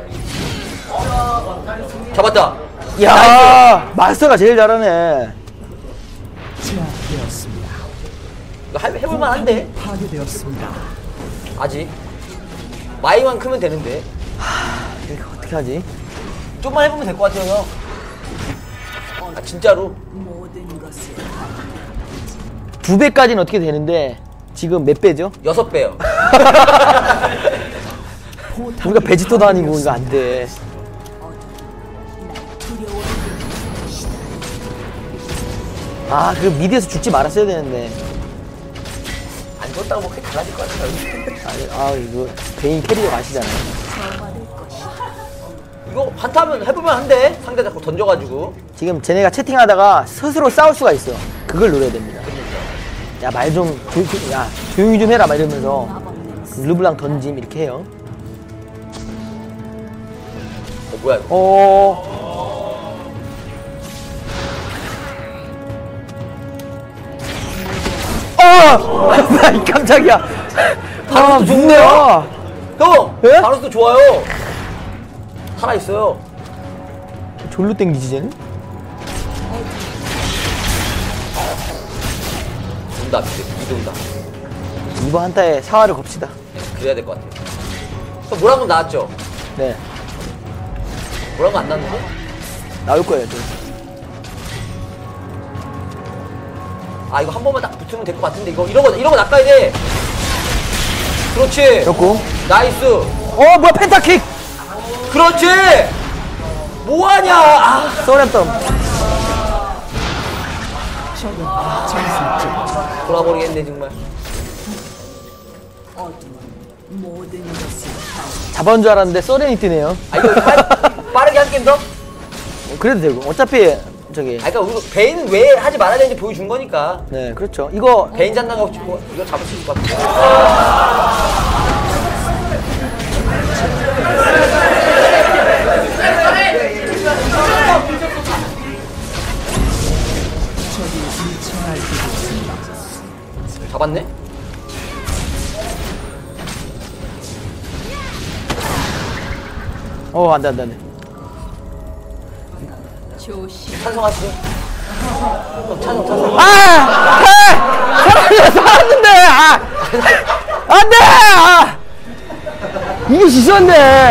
Speaker 2: 잡았다.
Speaker 3: 야, 마스터가 제일 잘하네.
Speaker 4: 제압되었습니다.
Speaker 2: 이거 해볼만 한데?
Speaker 4: 파괴되었습니다.
Speaker 2: 아직. 마이만 크면 되는데.
Speaker 3: 이거 어떻게 하지?
Speaker 2: 좀만 해보면 될 것 같아요, 형. 아, 진짜로.
Speaker 1: 모든 것을
Speaker 3: 2배까지는 어떻게 되는데, 지금 몇 배죠?
Speaker 2: 6배요.
Speaker 3: 우리가 베지터도 아니고 이거 안 돼.
Speaker 1: 두려워하게 될 것이다.
Speaker 3: 아, 그 미드에서 죽지 말았어야 되는데.
Speaker 2: 안 줬다고 뭐 그게 달라질 것 같아요.
Speaker 3: 이거 베인 캐리어 아시잖아요.
Speaker 1: 정화될 것이다.
Speaker 2: 이거 한타면 해보면 한데? 상대 자꾸 던져가지고.
Speaker 3: 지금 쟤네가 채팅하다가 스스로 싸울 수가 있어. 그걸 노려야 됩니다. 야, 말 좀, 야, 조용히 좀 해라, 막 이러면서. 르블랑 던짐, 이렇게 해요.
Speaker 2: 뭐야, 이거.
Speaker 3: 깜짝이야.
Speaker 2: 바로스 좋네요? 형!
Speaker 3: 예?
Speaker 2: 바로스도 좋아요. 살아있어요.
Speaker 3: 졸로 땡기지, 쟤는?
Speaker 2: 온다, 밑에 온다.
Speaker 3: 이번 한타에 사활을 겁시다.
Speaker 2: 네, 그래야 될 것 같아요. 또 뭐라고 나왔죠?
Speaker 3: 네.
Speaker 2: 뭐라고 안 나왔는데?
Speaker 3: 나올 거예요, 저.
Speaker 2: 아, 이거 한 번만 딱 붙으면 될 것 같은데, 이런 거 낚아야 돼. 그렇지.
Speaker 3: 됐고.
Speaker 2: 나이스.
Speaker 3: 뭐야, 펜타킥!
Speaker 2: 그렇지. 뭐하냐. 아.
Speaker 3: 쏘랬던.
Speaker 4: 적은 전승줄.
Speaker 2: 돌아버리겠네, 정말.
Speaker 1: 어둠은 모든 것을
Speaker 3: 잡아온 줄 알았는데 쏘렌이 뜨네요.
Speaker 2: 아, 이거 빠르게 한 게임 더?
Speaker 3: 그래도 되고. 어차피, 저기.
Speaker 2: 아, 그러니까 우리 베인 왜 하지 말아야 되는지 보여준 거니까.
Speaker 3: 네, 그렇죠. 이거,
Speaker 2: 베인 장난감 치고 이거 잡을 수 있을 것 같아.
Speaker 3: 안돼 안돼 안돼.
Speaker 1: 조심.
Speaker 2: 찬성하시죠? 찬성.
Speaker 3: 살았는데. 안돼. 이게 지수인데.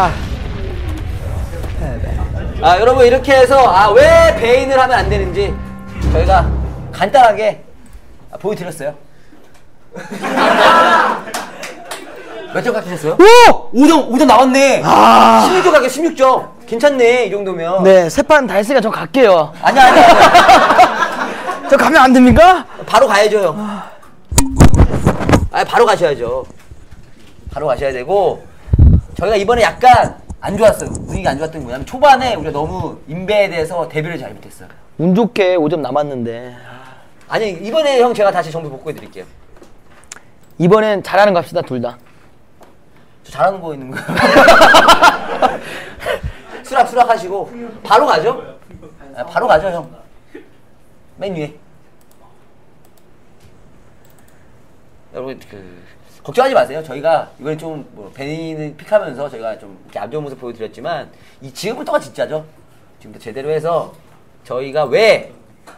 Speaker 2: 여러분 이렇게 해서 왜 베인을 하면 안 되는지 저희가 간단하게 보여드렸어요. 몇 점 깎으셨어요?
Speaker 3: 오!
Speaker 2: 5점 나왔네. 16점 깎여 16점. 괜찮네 이 정도면.
Speaker 3: 네, 세 판 다 했으니까 저 갈게요.
Speaker 2: 아니야.
Speaker 3: 저 가면 안 됩니까?
Speaker 2: 바로 가야죠 형. 바로 가셔야죠. 바로 가셔야 되고 저희가 이번에 약간 안 좋았어요. 분위기가 안 좋았던 게 뭐냐면 초반에 우리가 너무 인베에 대해서 대비를 잘 못했어요.
Speaker 3: 운 좋게 5점 남았는데.
Speaker 2: 아니 이번에 형 제가 다시 정보 복구해 드릴게요.
Speaker 3: 이번엔 잘하는 거 합시다, 둘 다.
Speaker 2: 저 잘하는 거 있는 거예요. 수락 하시고 바로 가죠. 바로 가죠 형. 맨 위에. 여러분 걱정하지 마세요. 저희가 이번에 좀 베인을 픽하면서 저희가 좀 이렇게 안 좋은 모습 보여드렸지만 지금부터가 진짜죠. 지금부터 제대로 해서 저희가 왜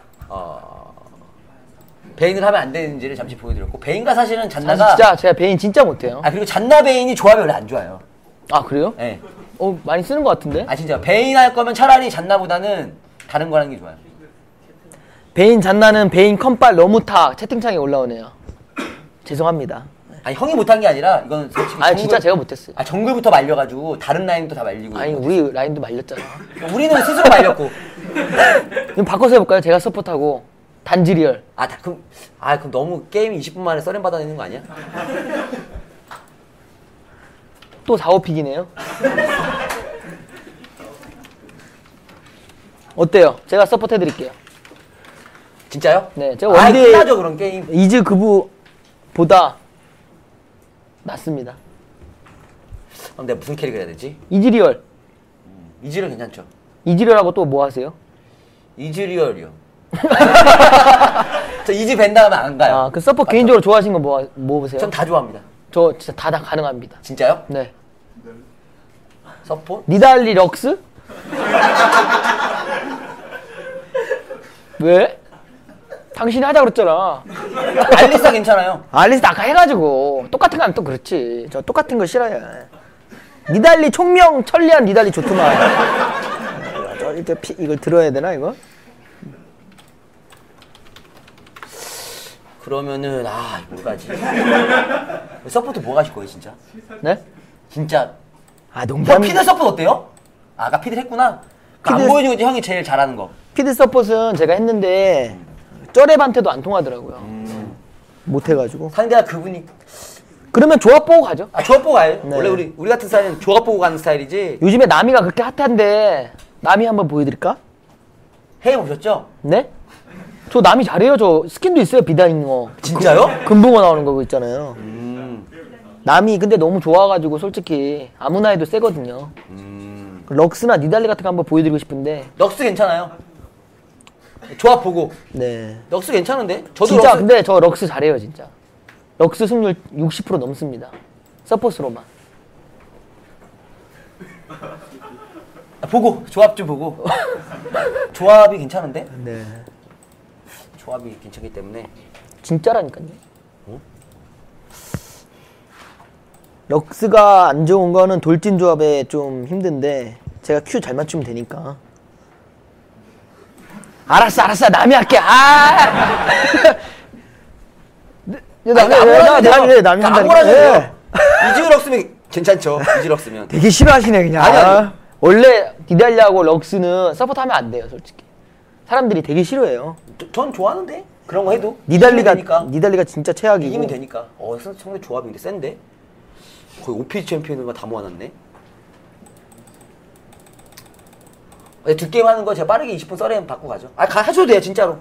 Speaker 2: 베인을 하면 안 되는지를 잠시 보여드렸고 베인과 사실은 잔나가
Speaker 3: 진짜 제가 베인 진짜 못해요.
Speaker 2: 그리고 잔나 베인이 조합이 원래 안 좋아요.
Speaker 3: 아 그래요?
Speaker 2: 네.
Speaker 3: 많이 쓰는 것 같은데?
Speaker 2: 진짜 베인 할 거면 차라리 잔나보다는 다른 거 하는 게 좋아요.
Speaker 3: 베인 잔나는 베인 컴빨 너무타 채팅창에 올라오네요. 죄송합니다.
Speaker 2: 형이 못한 게 아니라 이건 솔직히
Speaker 3: 진짜 제가 못했어요.
Speaker 2: 정글부터 말려가지고 다른 라인도 다 말리고.
Speaker 3: 우리 라인도 말렸잖아.
Speaker 2: 우리는 스스로 말렸고.
Speaker 3: 그럼 바꿔서 해볼까요? 제가 서포트하고 단지리얼.
Speaker 2: 그럼 너무 게임이 20분 만에 썰렌 받아내는 거 아니야?
Speaker 3: 또 4-5픽이네요. 어때요? 제가 서포트 해드릴게요.
Speaker 2: 진짜요?
Speaker 3: 네, 제가 원딜
Speaker 2: 끝나죠 그런 게임.
Speaker 3: 이즈 그부보다 낫습니다.
Speaker 2: 그럼 내가 무슨 캐릭을 해야 되지?
Speaker 3: 이즈리얼.
Speaker 2: 이즈리얼 괜찮죠?
Speaker 3: 이즈리얼하고 또 뭐 하세요?
Speaker 2: 이즈리얼이요. 저 이즈 벤다 하면 안 가요.
Speaker 3: 그 서포트 개인적으로 좋아하시는 거 뭐 보세요?
Speaker 2: 전 다 좋아합니다.
Speaker 3: 저 진짜 다 가능합니다.
Speaker 2: 진짜요?
Speaker 3: 네.
Speaker 2: 서포?
Speaker 3: 니달리 럭스? 왜? 당신이 하자 그랬잖아.
Speaker 2: 알리사 괜찮아요.
Speaker 3: 알리스 아까 해가지고 똑같은 거 하면 또 그렇지. 저 똑같은 거 싫어요. 니달리 총명 천리안 니달리 좋더만. 이걸 들어야 되나 이거?
Speaker 2: 그러면은 뭐 가지? 서포트 뭐 가실 거예요 진짜?
Speaker 3: 네?
Speaker 2: 진짜.
Speaker 3: 농담.
Speaker 2: 피드 서포트 어때요? 아까 피드 했구나. 안 보여준 거지 형이 제일 잘하는 거.
Speaker 3: 피드 서폿은 제가 했는데 쩌랩한테도 안 통하더라고요. 못해가지고.
Speaker 2: 상대가 그분이.
Speaker 3: 그러면 조합 보고 가죠.
Speaker 2: 조합 보고 가요.
Speaker 3: 네.
Speaker 2: 원래 우리 같은 스타일은 조합 보고 가는 스타일이지.
Speaker 3: 요즘에 나미가 그렇게 핫한데 나미 한번 보여드릴까?
Speaker 2: 해보셨죠?
Speaker 3: 네? 저 나미 잘해요. 저 스킨도 있어요. 비다잉 거.
Speaker 2: 진짜요?
Speaker 3: 금붕어 나오는 거 있잖아요. 나미 근데 너무 좋아가지고 솔직히 아무나 해도 세거든요. 럭스나 니달리 같은 거 한번 보여드리고 싶은데.
Speaker 2: 럭스 괜찮아요. 조합 보고.
Speaker 3: 네.
Speaker 2: 럭스 괜찮은데? 저도
Speaker 3: 진짜
Speaker 2: 럭스...
Speaker 3: 근데 저 럭스 잘해요 진짜. 럭스 승률 60% 넘습니다. 서포스로만.
Speaker 2: 보고 조합 좀 보고. 조합이 괜찮은데?
Speaker 3: 네.
Speaker 2: 조합이 괜찮기 때문에.
Speaker 3: 진짜라니까요. 럭스가 안 좋은 거는 돌진 조합에 좀 힘든데 제가 큐 잘 맞추면 되니까. 알았어 남이 할게. 남이 한다니까.
Speaker 2: 이즈 럭스면 괜찮죠. 이즈 럭스면.
Speaker 3: 되게 싫어하시네 그냥.
Speaker 2: 아니.
Speaker 3: 원래 니달리하고 럭스는 서포트하면 안 돼요 솔직히. 사람들이 되게 싫어해요.
Speaker 2: 전 좋아하는데 그런 거 해도.
Speaker 3: 니달리가 진짜 최악이고.
Speaker 2: 이기면 되니까. 상대 조합이 근데 센데. 거의 OP 챔피언을 다 모아놨네. 두 게임 하는 거 제가 빠르게 20분 썰에 받고 가죠. 하셔도 돼요 진짜로.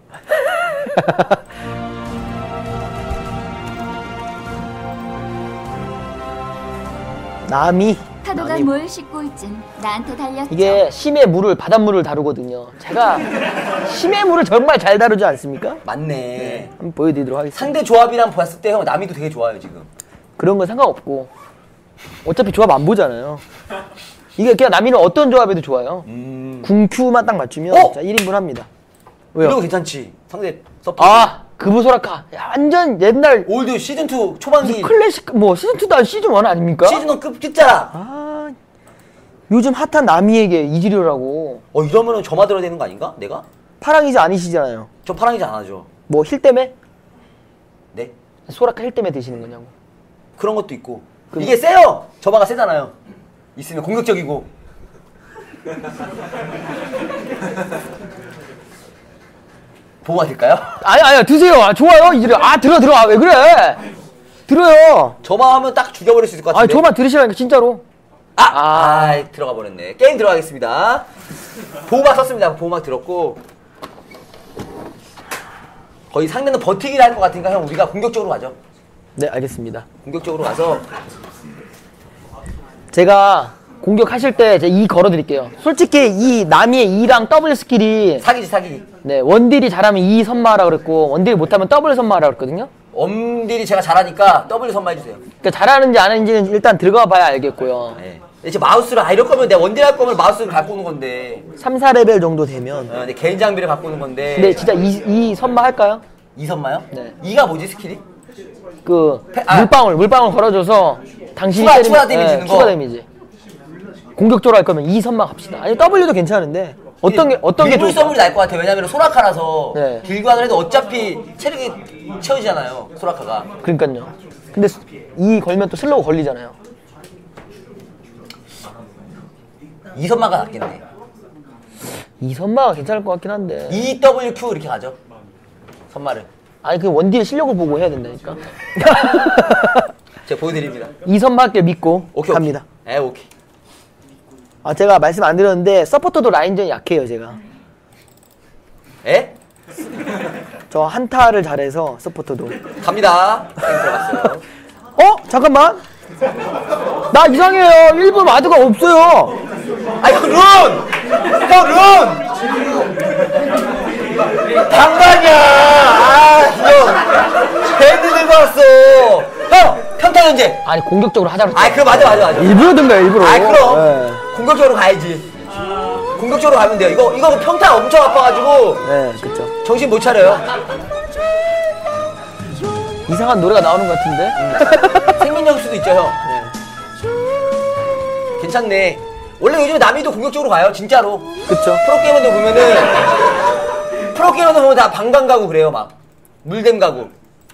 Speaker 3: 남이
Speaker 5: 파도가 뭘 싣고 있든 나한테 달렸죠.
Speaker 3: 이게 심의 물을 바닷물을 다루거든요. 제가 심의 물을 정말 잘 다루지 않습니까?
Speaker 2: 맞네.
Speaker 3: 한번 보여드리도록 하겠습니다.
Speaker 2: 상대 조합이랑 봤을 때 형 남이도 되게 좋아요 지금.
Speaker 3: 그런 건 상관없고 어차피 조합 안 보잖아요. 이게 그냥 남이는 어떤 조합에도 좋아요. 궁큐만 딱 맞추면
Speaker 2: 어?
Speaker 3: 자 1인분 합니다. 왜요?
Speaker 2: 이거 괜찮지. 상대 서포트.
Speaker 3: 아 그부소라카. 야, 완전 옛날
Speaker 2: 올드 시즌2 초반기.
Speaker 3: 클래식 뭐 시즌2도 아니고 시즌1 아닙니까?
Speaker 2: 시즌1 끝자락.
Speaker 3: 아 요즘 핫한 남이에게 이지료라고.
Speaker 2: 이러면은 점화 들어야 되는 거 아닌가? 내가?
Speaker 3: 파랑이지 아니시잖아요.
Speaker 2: 저 파랑이지 안 하죠.
Speaker 3: 뭐 힐 때문에?
Speaker 2: 네?
Speaker 3: 소라카 힐 때문에 드시는 거냐고.
Speaker 2: 그런 것도 있고. 이게 세요. 점화가 세잖아요. 있으면 공격적이고. 보호가 될까요?
Speaker 3: 아니 드세요. 아, 좋아요 이지료. 아 들어 왜 그래? 들어요.
Speaker 2: 점화하면 딱 죽여버릴 수 있을 것
Speaker 3: 아
Speaker 2: 같은데.
Speaker 3: 저만 들으시라니까 진짜로.
Speaker 2: 들어가 버렸네. 게임 들어가겠습니다. 보호막 썼습니다. 보호막 들었고. 거의 상대는 버티기를 할 것 같으니까 형 우리가 공격적으로 가죠.
Speaker 3: 네 알겠습니다.
Speaker 2: 공격적으로 가서.
Speaker 3: 제가 공격하실 때 제가 E 걸어드릴게요. 솔직히 이 나미의 E랑 W 스킬이
Speaker 2: 사기지 사기.
Speaker 3: 네 원딜이 잘하면 E 선마하라 그랬고 원딜이 못하면 W 선마하라 그랬거든요.
Speaker 2: 엄딜이 제가 잘하니까 W 선마해주세요.
Speaker 3: 그러니까 잘하는지 안 하는지는 일단 들어가 봐야 알겠고요.
Speaker 2: 네. 이제 마우스를 이럴 거면 내가 원딜 할 거면 마우스를 갖고 오는 건데.
Speaker 3: 3, 4레벨 정도 되면
Speaker 2: 근데 개인 장비를 갖고 오는 건데.
Speaker 3: 근데 진짜 E 선마 할까요?
Speaker 2: 이 선마요?
Speaker 3: 네.
Speaker 2: 이가 뭐지 스킬이?
Speaker 3: 그
Speaker 2: 아.
Speaker 3: 물방울 걸어줘서 당신이
Speaker 2: 추가 데미지 주는 거?
Speaker 3: 추가 데미지. 공격적으로 할 거면 E 선마 갑시다. 아니 W도 괜찮은데 어떤 게
Speaker 2: 물
Speaker 3: 좋을까?
Speaker 2: 서물이 날 것 같아. 왜냐면 소라카라서
Speaker 3: 네.
Speaker 2: 딜교환을 해도 어차피 체력이 채워지잖아요. 소라카가.
Speaker 3: 그러니까요. 근데 E 걸면 또 슬로우 걸리잖아요.
Speaker 2: 이 선마가 낫겠네.
Speaker 3: E 선마가 괜찮을 것 같긴 한데.
Speaker 2: EWQ 이렇게 가죠. 선마를.
Speaker 3: 아니 그 원딜의 실력을 보고 해야 된다니까.
Speaker 2: 제가 보여드립니다.
Speaker 3: E 선마 할게 믿고
Speaker 2: 오케이.
Speaker 3: 갑니다.
Speaker 2: 오케이.
Speaker 3: 아 제가 말씀 안 드렸는데 서포터도 라인전이 약해요 제가.
Speaker 2: 에?
Speaker 3: 저 한타를 잘해서 서포터도.
Speaker 2: 갑니다. 게임 들어갔어요.
Speaker 3: 잠깐만. 나 이상해요. 일본 와드가 없어요.
Speaker 2: 형 룬! 형 룬! 방관이야! 형! 밴드 들고 왔어! 형! 평타 연재!
Speaker 3: 아니 공격적으로 하자고. 했잖아.
Speaker 2: 그럼 맞아.
Speaker 3: 일부러 든 거야 일부러.
Speaker 2: 그럼!
Speaker 3: 네.
Speaker 2: 공격적으로 가야지. 공격적으로 가면 돼요. 이거 평타 엄청 아파가지고
Speaker 3: 네, 그쵸.
Speaker 2: 정신 못 차려요.
Speaker 3: 이상한 노래가 나오는 것 같은데.
Speaker 2: 생민력 수도 있죠, 형. 괜찮네. 원래 요즘에 남이도 공격적으로 가요, 진짜로.
Speaker 3: 그쵸.
Speaker 2: 프로게이머들 보면 다 방광 가고 그래요, 막. 물댐 가고.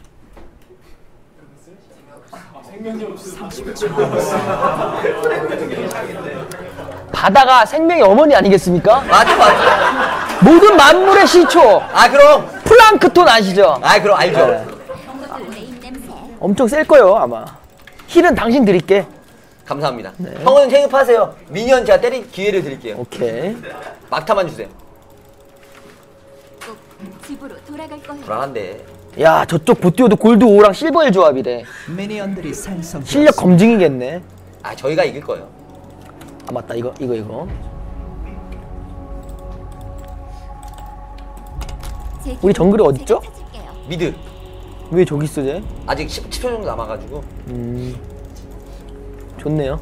Speaker 3: 바다가 생명의 어머니 아니겠습니까?
Speaker 2: 맞아.
Speaker 3: 모든 만물의 시초.
Speaker 2: 그럼.
Speaker 3: 플랑크톤 아시죠?
Speaker 2: 그럼 알죠.
Speaker 3: 네.
Speaker 5: 내 입냄새.
Speaker 3: 엄청 셀 거예요 아마. 힐은 당신 드릴게.
Speaker 2: 감사합니다. 형은 생각하세요. 미니언 제가 때릴 기회를 드릴게요.
Speaker 3: 오케이.
Speaker 2: 막타만 주세요.
Speaker 5: 꼭 집으로 돌아갈 거야.
Speaker 2: 불안한데.
Speaker 3: 야 저쪽 보티오도 골드 5랑 실버 1 조합이래.
Speaker 4: 미니언들이 생성.
Speaker 3: 실력 검증이겠네.
Speaker 2: 저희가 이길 거예요.
Speaker 3: 아 맞다 이거.
Speaker 5: 제
Speaker 3: 우리 정글이 어딨죠?
Speaker 5: 제가 찾을게요.
Speaker 2: 미드.
Speaker 3: 왜 저기 있어 쟤?
Speaker 2: 아직 10초 정도 남아가지고.
Speaker 3: 좋네요.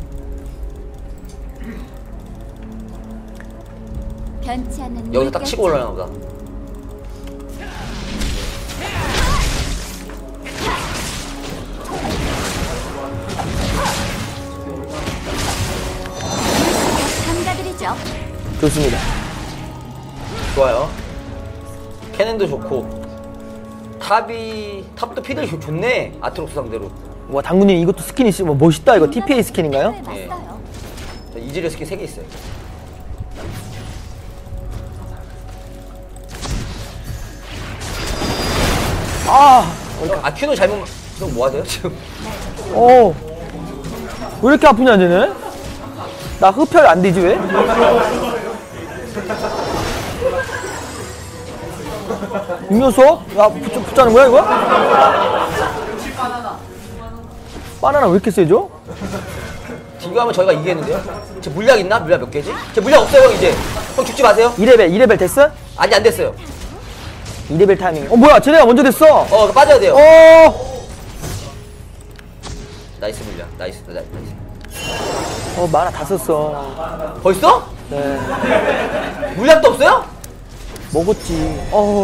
Speaker 5: 변치 않는
Speaker 2: 여기서 딱 치고 올라가나 보다.
Speaker 5: 감사드리죠.
Speaker 3: 좋습니다.
Speaker 2: 좋아요. 캐넨도 좋고. 탑도 피들 좋네. 아트록스 상대로.
Speaker 3: 와 당구님 이것도 스킨 있으면 멋있다. 이거 TPA 스킨인가요?
Speaker 5: 네, 맞어요.
Speaker 2: 저 이즈리어 스킨 3개 있어요. 큐노 잘못. 형 뭐 하세요 지금?
Speaker 3: 왜 이렇게 아프냐 쟤네? 나 흡혈 안 되지 왜? 이 녀석? 야 붙자는 거야 이거? 바나나 왜 이렇게 세죠?
Speaker 2: 딜교하면 저희가 이기겠는데요? 제 물약 있나? 물약 몇 개지? 제 물약 없어요 형 이제. 형 죽지 마세요.
Speaker 3: 2레벨 됐어?
Speaker 2: 아직 안 됐어요.
Speaker 3: 2레벨 타이밍. 뭐야 쟤네가 먼저 됐어.
Speaker 2: 그거 빠져야 돼요.
Speaker 3: 어.
Speaker 2: 나이스 물약. 나이스.
Speaker 3: 만화 다 썼어.
Speaker 2: 벌써?
Speaker 3: 네.
Speaker 2: 물약도 없어요?
Speaker 3: 먹었지.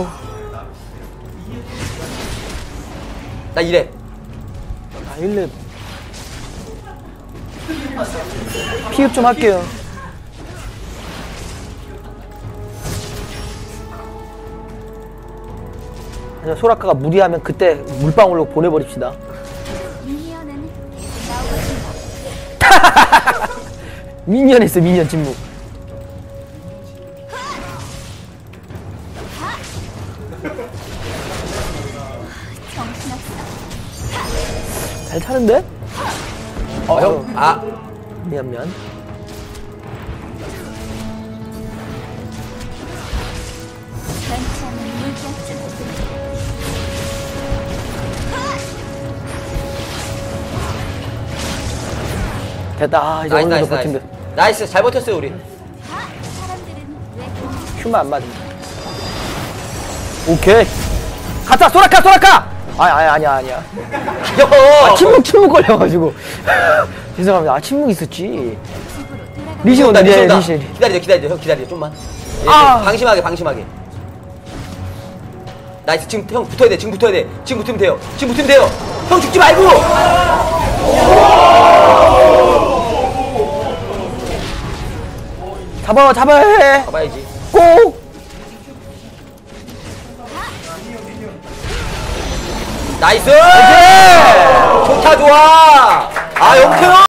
Speaker 2: 나 이래.
Speaker 3: 아, 1렙. 피흡 좀 할게요. 아니야, 소라카가 무리하면 그때 물방울로 보내버립시다.
Speaker 5: 미니언은 계속 나오고 있습니다.
Speaker 3: 미니언 했어, 미니언 침묵.
Speaker 5: 정신없어.
Speaker 3: 잘 타는데?
Speaker 2: 형.
Speaker 3: 미안.
Speaker 5: 변치 않는 물결처럼.
Speaker 3: 됐다. 이제 어느 정도 버틴다.
Speaker 2: 나이스. 잘 버텼어요, 우리.
Speaker 5: 사람들은 왜 공격
Speaker 3: 큐만 안 맞으면. 오케이. 가자, 소라카! 아니야.
Speaker 2: 형!
Speaker 3: 침묵 걸려가지고. 죄송합니다. 침묵 있었지.
Speaker 5: 집으로 돌아갈
Speaker 3: 리신 온다,
Speaker 2: 리신 온다.
Speaker 3: 리신.
Speaker 2: 기다려. 형 기다려. 좀만. 예, 방심하게. 나이스. 지금 형 붙어야 돼. 지금 붙으면 돼요. 형 죽지 말고!
Speaker 3: 잡아야 해.
Speaker 2: 가봐야지.
Speaker 3: 꼭!
Speaker 2: 나이스! 좋다, 좋아! 영태형!